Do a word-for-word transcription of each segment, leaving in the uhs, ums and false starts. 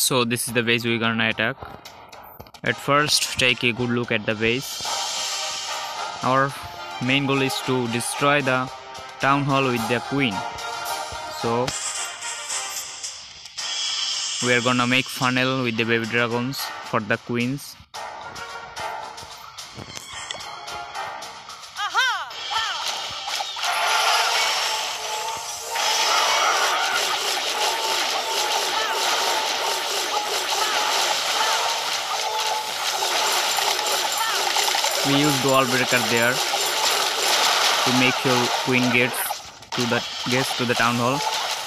So this is the base we're gonna attack. At first, take a good look at the base. Our main goal is to destroy the town hall with the queen. So we are gonna make funnel with the baby dragons for the queens. We use wall breaker there to make sure queen gets to the gets to the town hall.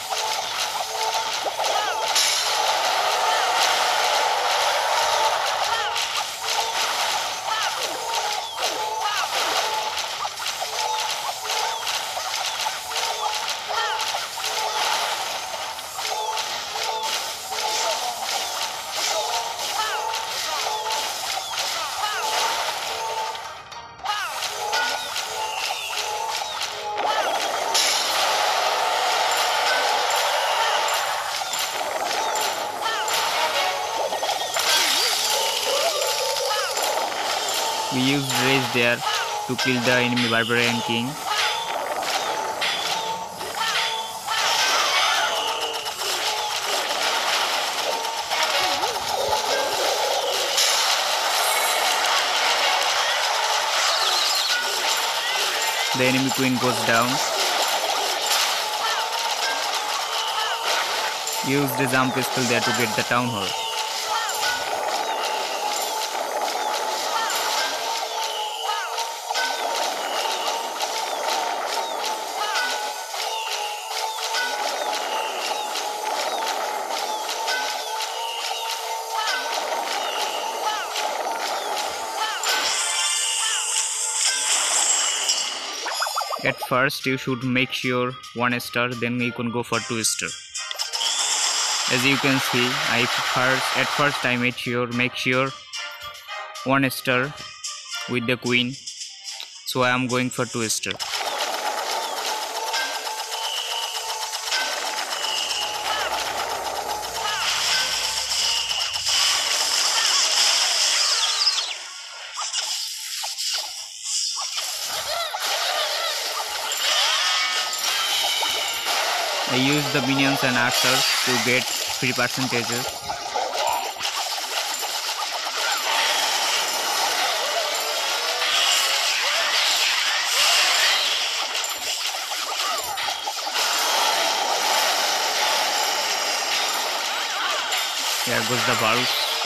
We used rage there to kill the enemy barbarian king. The enemy queen goes down. Use the jump pistol there to get the town hall. At first you should make sure one star, then you can go for two star. As you can see, I first at first I made sure make sure one star with the queen, so I am going for two star. I use the minions and archers to get free percentages. Here goes the Valk.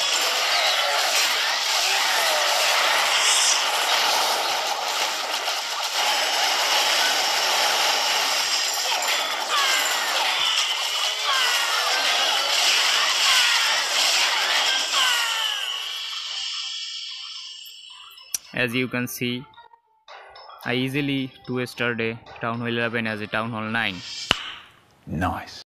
As you can see, I easily two starred a Town Hall eleven as a Town Hall nine. Nice.